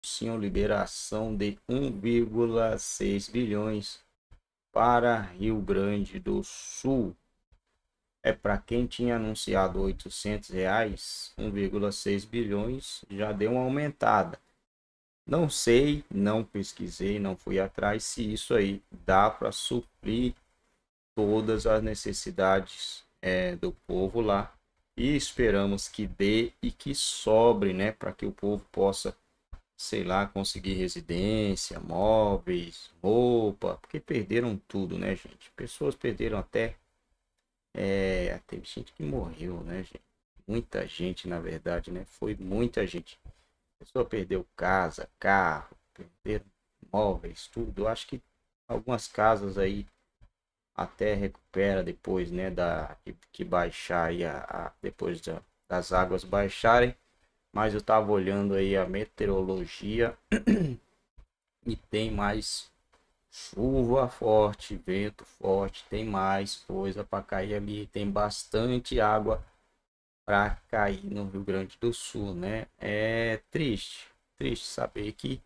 tinham liberação de 1,6 bilhões para Rio Grande do Sul. Para quem tinha anunciado R$ 800, 1,6 bilhões já deu uma aumentada. Não sei, não pesquisei, não fui atrás se isso aí dá para suprir todas as necessidades do povo lá. E esperamos que dê e que sobre, né, para que o povo possa, sei lá, conseguir residência, móveis, roupa, porque perderam tudo, né, gente? Pessoas perderam até, teve gente que morreu, né, gente? Muita gente, na verdade, né? Foi muita gente. A pessoa perdeu casa, carro, perderam móveis, tudo. Eu acho que algumas casas aí até recupera depois, né, que baixar aí depois das águas baixarem. Mas eu tava olhando aí a meteorologia e tem mais chuva forte, vento forte, tem mais coisa para cair ali, tem bastante água para cair no Rio Grande do Sul, né? É triste, triste saber que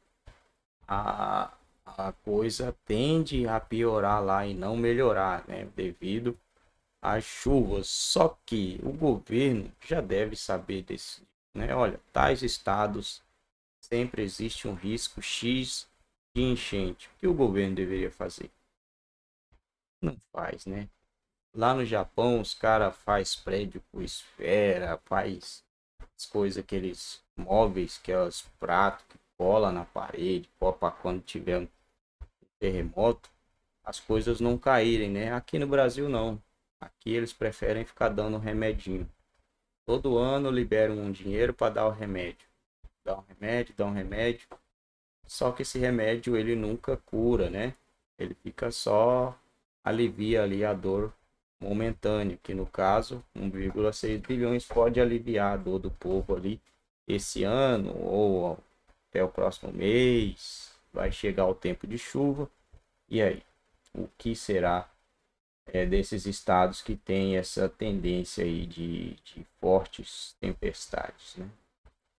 a, a coisa tende a piorar lá e não melhorar, né? Devido às chuvas. Só que o governo já deve saber desse, né? Olha, tais estados sempre existe um risco X de enchente. O que o governo deveria fazer? Não faz, né? Lá no Japão, os caras faz prédio com esfera, faz as coisas, aqueles móveis, que é os pratos que cola na parede, para quando tiver um terremoto, as coisas não caírem, né? Aqui no Brasil não. Aqui eles preferem ficar dando remedinho. Todo ano liberam um dinheiro para dar o remédio. Dá um remédio, dá um remédio. Só que esse remédio ele nunca cura, né? Ele fica só alivia ali a dor momentânea, que no caso 1,6 bilhões pode aliviar a dor do povo ali esse ano ou até o próximo mês. Vai chegar o tempo de chuva. E aí, o que será desses estados que têm essa tendência aí de fortes tempestades, né?